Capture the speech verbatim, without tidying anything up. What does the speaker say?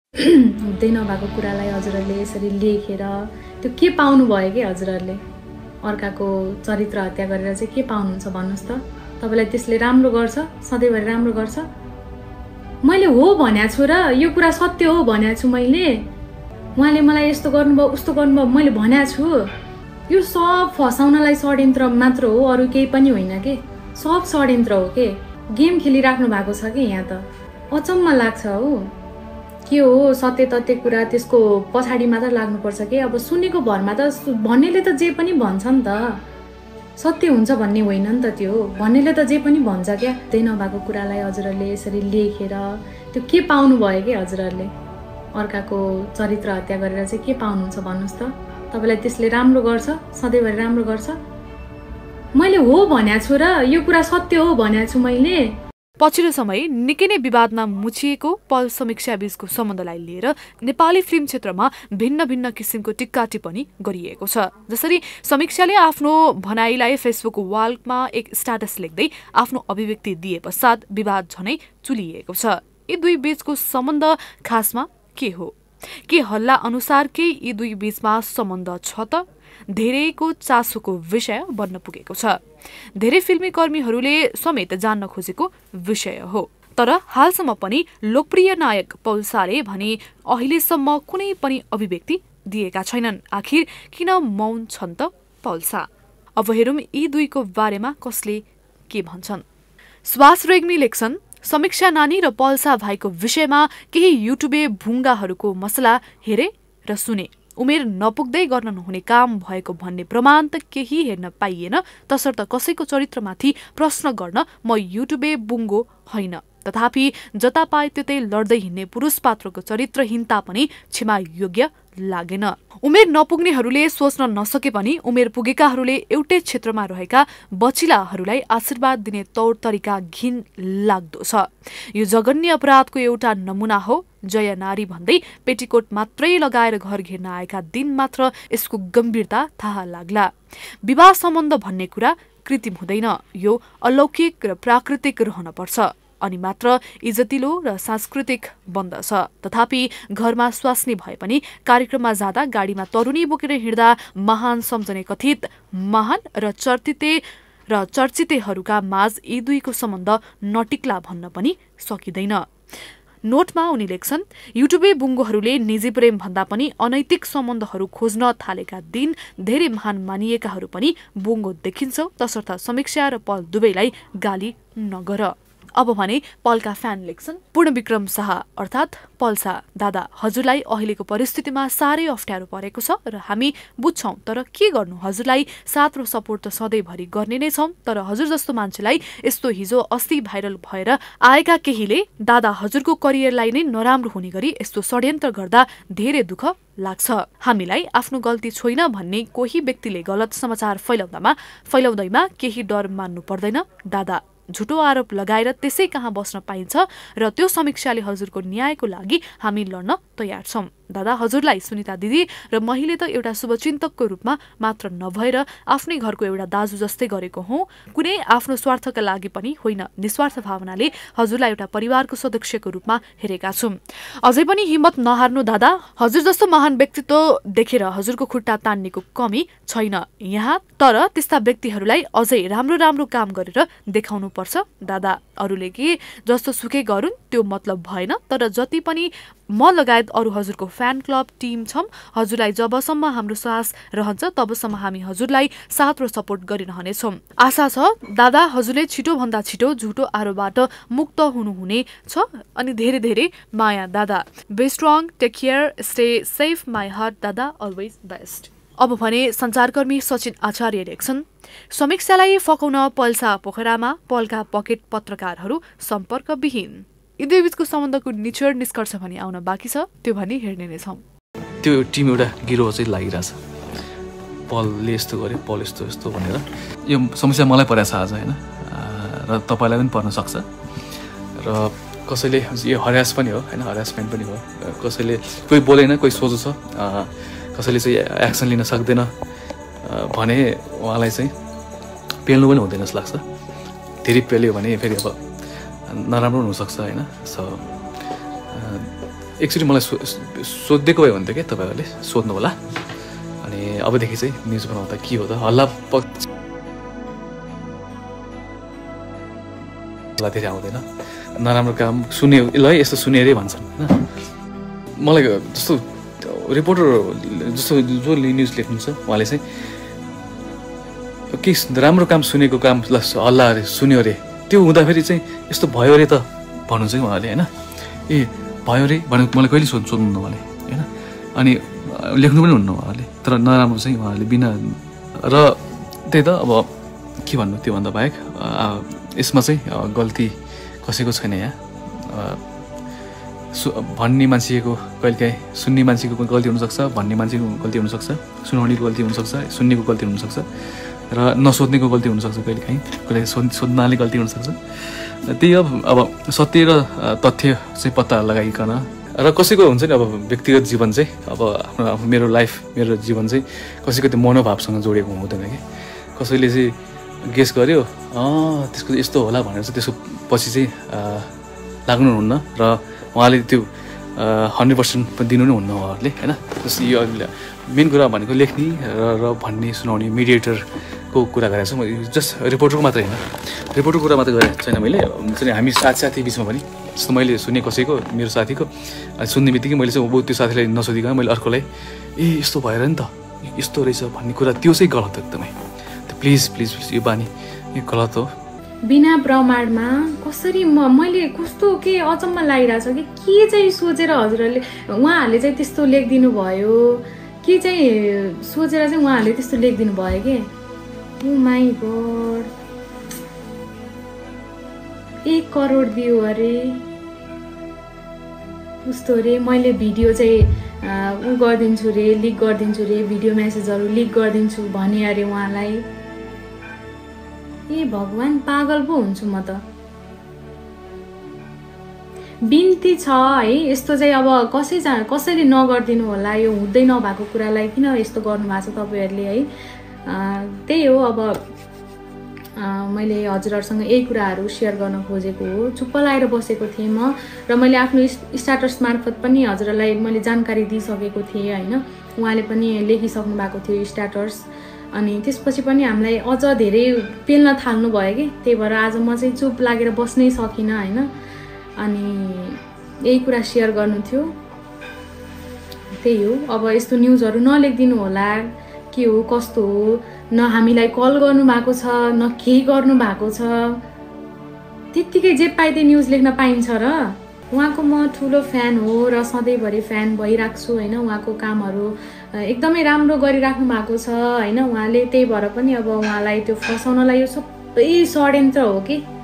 हुँदै नभएको कुरालाई हजुरहरूले यसरी लेखेर त्यो के पाउनु भयो कि हजुरहरूले अर्काको चरित्र हत्या गरेर चाहिँ के पाउनुहुन्छ भन्नुहोस् त? तपाईँलाई त्यसले राम्रो गर्छ? सधैँभरि राम्रो गर्छ? मैले हो भनेको छु र यो कुरा सत्य हो भनेको छु मैले। उहाँले मलाई यस्तो गर्नुभयो उस्तो गर्नुभयो मैले भनेको छु। यो सब फसाउनलाई षड्यन्त्र मात्र हो, अरू केही पनि होइन के। सब षड्यन्त्र हो के। गेम खेलिराख्नु भएको छ कि यहाँ त। अचम्म लाग्छ हो। के हो सत्य तथ्य कुरा त्यसको पछाडि मात्र लाग्नुपर्छ कि। अब सुनेको भरमा त भन्नेले त जे पनि भन्छ नि त। सत्य हुन्छ भन्ने होइन नि त त्यो। भन्नेले त जे पनि भन्छ क्या। त्यही नभएको कुरालाई हजुरहरूले यसरी लेखेर त्यो के पाउनु भयो कि हजुरहरूले अर्काको चरित्र हत्या गरेर चाहिँ के पाउनुहुन्छ भन्नुहोस् त? तपाईँलाई त्यसले राम्रो गर्छ? सधैँभरि राम्रो गर्छ? मैले हो भनेको छु र यो कुरा सत्य हो भनेको छु मैले। पछिल्लो समय निकै नै विवादमा मुछिएको पल समीक्षा बीचको सम्बन्धलाई लिएर नेपाली फिल्म क्षेत्रमा भिन्न भिन्न किसिमको टिक्का टिप्पणी गरिएको छ। जसरी समीक्षाले आफ्नो भनाइलाई फेसबुक वालमा एक स्ट्याटस लेख्दै आफ्नो अभिव्यक्ति दिए पश्चात विवाद झनै चुलिएको छ। यी दुई बीचको सम्बन्ध खासमा के हो? के हल्ला अनुसारकै यी दुई बीचमा सम्बन्ध छ त? धेरैको चासोको विषय बन्न पुगेको छ। धेरै फिल्मी कर्मीहरूले समेत जान्न खोजेको विषय हो। तर हालसम्म पनि लोकप्रिय नायक पौलसाले भने अहिलेसम्म कुनै पनि अभिव्यक्ति दिएका छैनन्। आखिर किन मौन छन् त पौलसा? अब हेरौँ यी दुईको बारेमा कसले के भन्छन्। सुभाष रेग्मी लेख्छन्, समीक्षा नानी र पल्सा भाइको विषयमा केही युट्युबे भुङ्गाहरूको मसला हेरे र सुने। उमेर नपुग्दै गर्न नहुने काम भएको भन्ने प्रमाण त केही हेर्न पाइएन। तसर्थ कसैको चरित्रमाथि प्रश्न गर्न म युट्युबे बुङ्गो होइन। तथापि जता पाए त्यतै लड्दै हिँड्ने पुरुष पात्रको चरित्रहीनता पनि क्षमा योग्य लागेन। उमेर नपुग्नेहरूले सोच्न नसके पनि उमेर पुगेकाहरूले एउटै क्षेत्रमा रहेका बचिलाहरूलाई आशीर्वाद दिने तौर तरिका घिन लाग्दो छ। यो जघन्य अपराधको एउटा नमुना हो। जय नारी भन्दै पेटिकोट मात्रै लगाएर घर घेर्न आएका दिन मात्र यसको गम्भीरता थाहा लाग्ला। विवाह सम्बन्ध भन्ने कुरा कृत्रिम हुँदैन। यो अलौकिक र प्राकृतिक रहन पर्छ अनि मात्र इज्जतिलो र सांस्कृतिक बन्दछ। तथापि घरमा स्वास्नी भए पनि कार्यक्रममा जाँदा गाडीमा तरुनी बोकेर हिँड्दा महान सम्झने कथित महान र चर्चिते र चर्चितेहरूका माझ यी दुईको सम्बन्ध नटिक्ला भन्न पनि सकिँदैन। नोटमा उनी लेख्छन्, युट्युबे बुङ्गोहरूले निजी प्रेम भन्दा पनि अनैतिक सम्बन्धहरू खोज्न थालेका दिन धेरै महान मानिएकाहरू पनि बुङ्गो देखिन्छ। तसर्थ समीक्षा र पल दुवैलाई गाली नगर। अब भने पलका फ्यान लेख्छन्, पूर्ण विक्रम शाह अर्थात् पल्सा दादा, हजुरलाई अहिलेको परिस्थितिमा साह्रै अप्ठ्यारो परेको छ र हामी बुझ्छौँ। तर के गर्नु, हजुरलाई साथ र सपोर्ट त सधैँभरि गर्ने नै छौँ। तर हजुर जस्तो मान्छेलाई यस्तो हिजो अस्ति भाइरल भएर आएका केहीले दादा हजुरको करियरलाई नै नराम्रो हुने गरी यस्तो षड्यन्त्र गर्दा धेरै दुःख लाग्छ। हामीलाई आफ्नो गल्ती छैन भन्ने कोही व्यक्तिले गलत समाचार फैलाउँदामा फैलाउँदैमा केही डर मान्नु पर्दैन। दादा झुटो आरोप लगाएर त्यसै कहाँ बस्न पाइन्छ र त्यो समीक्षाले हजुरको न्यायको लागि हामी लड्न तयार छौँ। दादा हजुरलाई सुनिता दिदी र मैले त एउटा शुभचिन्तकको रूपमा मात्र नभएर आफ्नै घरको एउटा दाजु जस्तै गरेको हौँ। कुनै आफ्नो स्वार्थका लागि पनि होइन, निस्वार्थ भावनाले हजुरलाई एउटा परिवारको सदस्यको रूपमा हेरेका छौँ। अझै पनि हिम्मत नहार्नु दादा, हजुर जस्तो महान व्यक्तित्व देखेर हजुरको खुट्टा तान्नेको कमी छैन यहाँ। तर त्यस्ता व्यक्तिहरूलाई अझै राम्रो राम्रो काम गरेर देखाउनु पर्छ दादा। अरूले के जस्तो सुकै गरून् त्यो मतलब भएन। तर जति पनि म लगायत अरू हजुरको फ्यान क्लब टिम छौँ, हजुरलाई जबसम्म हाम्रो सास रहन्छ तबसम्म हामी हजुरलाई साथ र सपोर्ट गरिरहनेछौँ। आशा छ दादा हजुरले छिटोभन्दा छिटो झुटो आरोपबाट मुक्त हुनुहुने छ। अनि धेरै धेरै माया दादा। Be strong, take care, stay safe, my heart दादा, अलवेज बेस्ट। अब भने सञ्चारकर्मी सचिन आचार्य लेख्छन्, समीक्षालाई फकाउन पल्सा पोखरामा पलका पकेट पत्रकारहरू सम्पर्कविहीन। यी दुई बीचको सम्बन्धको निचोड निष्कर्ष भने आउन बाँकी छ, त्यो भने हेर्ने नै छौँ। त्यो टिम एउटा गिरोह चाहिँ लागिरहेछ, पलले यस्तो गरे पल यस्तो यस्तो भनेर। यो समस्या मलाई परेको छ आज होइन, र तपाईँलाई पनि पर्न सक्छ। र कसैले यो हरास पनि हो होइन, हरासमेन्ट पनि हो। कसैले कोही बोलेन, कोही सोझो छ, कसैले चाहिँ एक्सन लिन सक्दैन भने उहाँलाई चाहिँ पेल्नु पनि हुँदैन जस्तो लाग्छ। धेरै पेल्यो भने फेरि अब नराम्रो हुनसक्छ होइन। सो एकचोटि मलाई सो सोधिदिएको भए हुन्थ्यो क्या तपाईँहरूले सोध्नु होला। अनि अबदेखि चाहिँ न्युज बनाउँदा के हो त हल्ला पक्ष धेरै आउँदैन, नराम्रो काम सुन्यो ल यस्तो सुने अरे भन्छन् होइन। मलाई जस्तो रिपोर्टर जस्तो जो न्युज लेख्नुहुन्छ उहाँले चाहिँ के राम्रो काम सुनेको काम ल हल्ला अरे सुन्यो अरे त्यो हुँदाखेरि चाहिँ यस्तो भयो अरे त भन्नुहुन्छ कि उहाँले होइन। ए भयो अरे भनेको मलाई कहिले सोध्नु सोध्नु उहाँले होइन। अनि लेख्नु पनि हुन्न उहाँले, तर नराम्रो चाहिँ उहाँहरूले बिना र त्यही त अब के भन्नु त्योभन्दा बाहेक यसमा चाहिँ गल्ती कसैको छैन यहाँ। सु भन्ने मान्छेको कहिलेकाहीँ सुन्ने मान्छेको गल्ती हुनसक्छ, भन्ने मान्छेको गल्ती हुनसक्छ, सुनाउनेको गल्ती हुनसक्छ, सुन्नेको गल्ती हुनसक्छ र नसोध्नेको गल्ती हुनसक्छ, कहिलेकाहीँ कहिले सोध सोध्नाले गल्ती हुनसक्छ। त्यही अब अब सत्य र तथ्य चाहिँ पत्ता लगाइकन र कसैको हुन्छ नि अब व्यक्तिगत जीवन चाहिँ अब आफ्नो मेरो लाइफ मेरो जीवन चाहिँ कसैको त्यो मनोभावसँग जोडिएको हुँदैन कि। कसैले चाहिँ गेस गर्यो अँ त्यसको यस्तो होला भनेर चाहिँ त्यसको पछि चाहिँ लाग्नुहुन्न र उहाँले त्यो हन्ड्रेड पर्सेन्ट दिनु नै हुन्न उहाँहरूले होइन। जस्तो यो मेन कुरा भनेको लेख्ने र र भन्ने सुनाउने मिडिएटरको कुरा गरेको छु म, जस्ट रिपोर्टरको मात्रै होइन, रिपोर्टरको कुरा मात्रै गरेको छैन मैले। हुन्छ नि हामी साथी साथी बिचमा पनि जस्तो मैले सुने कसैको मेरो साथीको सुन्ने बित्तिकै मैले चाहिँ अब त्यो साथीलाई नसोधिकन मैले अर्कोलाई ए यस्तो भएर नि त यस्तो रहेछ भन्ने कुरा त्यो चाहिँ गलत हो एकदमै। प्लिज प्लिज प्लिज यो बानी यो गलत हो। बिना प्रमाणमा कसरी म मैले कस्तो के अचम्म लागिरहेछ कि के चाहिँ सोचेर हजुरहरूले उहाँहरूले चाहिँ त्यस्तो लेखिदिनु भयो, के चाहिँ सोचेर चाहिँ उहाँहरूले त्यस्तो लेखिदिनु भयो कि। ओ माई गॉड एक करोड दियो अरे उस्तो अरे मैले भिडियो चाहिँ उ गरिदिन्छु रे लिक गरिदिन्छु रे भिडियो म्यासेजहरू लिक गरिदिन्छु भने अरे उहाँलाई। ए भगवान् पागल पो हुन्छु म त। बिन्ती छ है यस्तो चाहिँ अब कसै कसैले नगरिदिनु होला, यो हुँदै नभएको कुरालाई किन यस्तो गर्नुभएको छ तपाईँहरूले है। त्यही हो अब मैले हजुरहरूसँग यही कुराहरू सेयर गर्न खोजेको हो। चुप्प लाएर बसेको थिएँ म र मैले आफ्नो स्ट्याटस मार्फत पनि हजुरहरूलाई मैले जानकारी दिइसकेको थिएँ होइन। उहाँले पनि लेखिसक्नु भएको थियो स्ट्याटस, अनि त्यसपछि पनि हामीलाई अझ धेरै पेल्न थाल्नु भयो कि। त्यही भएर आज म चाहिँ चुप लागेर बस्नै सकिनँ होइन। अनि यही कुरा सेयर गर्नु थियो। त्यही हो अब यस्तो न्युजहरू नलेखिदिनु होला, के हो कस्तो हो, न हामीलाई कल गर्नु भएको छ न केही गर्नु भएको छ, त्यत्तिकै जे पाइदिए न्युज लेख्न पाइन्छ र। उहाँको म ठुलो फ्यान हो र सधैँभरि फ्यान भइरहेको छु होइन। उहाँको कामहरू एकदमै राम्रो गरिराख्नु भएको छ होइन उहाँले। त्यही भएर पनि अब उहाँलाई त्यो फसाउनलाई यो सबै षड्यन्त्र हो कि।